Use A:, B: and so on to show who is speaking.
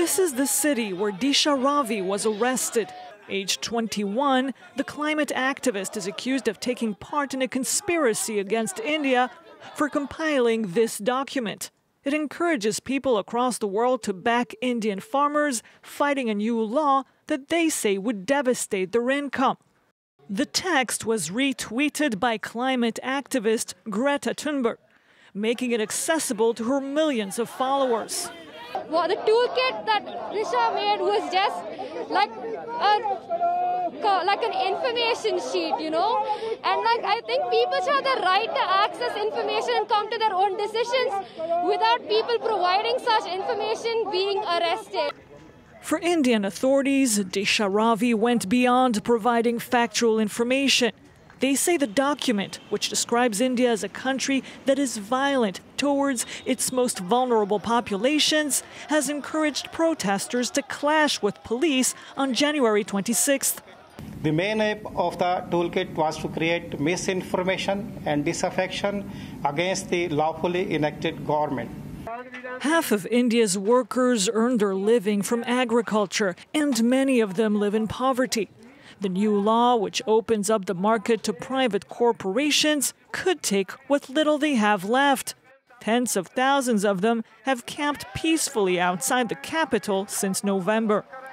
A: This is the city where Disha Ravi was arrested. Aged 21, the climate activist is accused of taking part in a conspiracy against India for compiling this document. It encourages people across the world to back Indian farmers fighting a new law that they say would devastate their income. The text was retweeted by climate activist Greta Thunberg, making it accessible to her millions of followers.
B: Well, the toolkit that Disha made was just like an information sheet, you know. And I think people should have the right to access information and come to their own decisions without people providing such information being arrested.
A: For Indian authorities, Disha Ravi went beyond providing factual information. They say the document, which describes India as a country that is violent towards its most vulnerable populations, has encouraged protesters to clash with police on January 26th.
C: The main aim of the toolkit was to create misinformation and disaffection against the lawfully elected government.
A: Half of India's workers earn their living from agriculture, and many of them live in poverty. The new law, which opens up the market to private corporations, could take what little they have left. Tens of thousands of them have camped peacefully outside the capital since November.